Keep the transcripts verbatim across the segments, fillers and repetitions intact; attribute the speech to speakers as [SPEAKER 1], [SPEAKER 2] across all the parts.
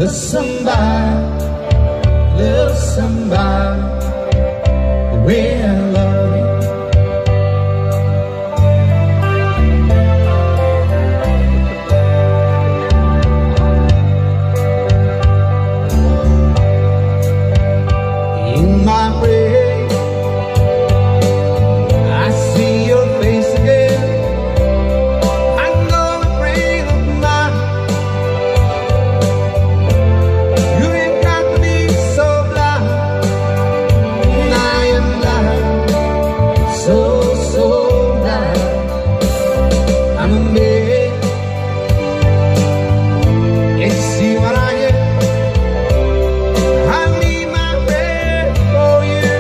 [SPEAKER 1] love somebody, love somebody the way I love you. In my prayer, I see your face again. I'm gonna pray with mine. You ain't got to be so blind, and I am blind, so, so blind. I'm a man, and you see what I am. I need my prayer for you.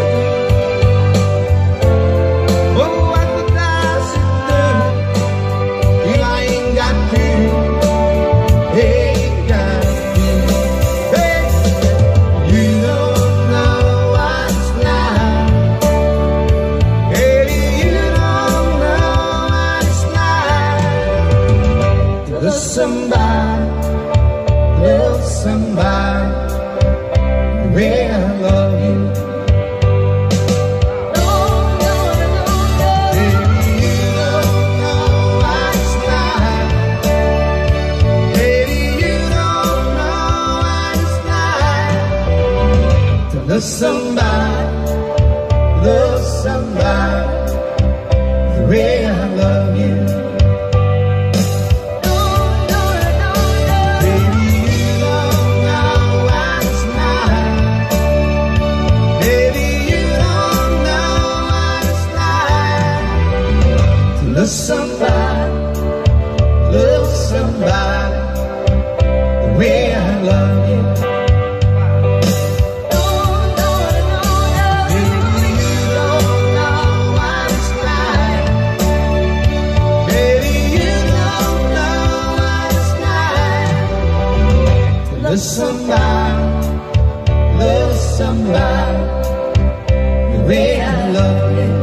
[SPEAKER 1] Oh, what would I do if I ain't got you? Ain't got you. Hey, you don't know what it's like. Hey, you don't know what it's like to love somebody, love somebody the way I love you. Baby, you don't know what it's like. Baby, you don't know what it's like to love somebody, love somebody the way I love you. Baby, you don't know what it's like. Baby, you don't know what it's like to love somebody, love somebody the way I love you. Baby, you don't know what it's like. Baby, you don't know what it's like to love somebody, love somebody the way I love you.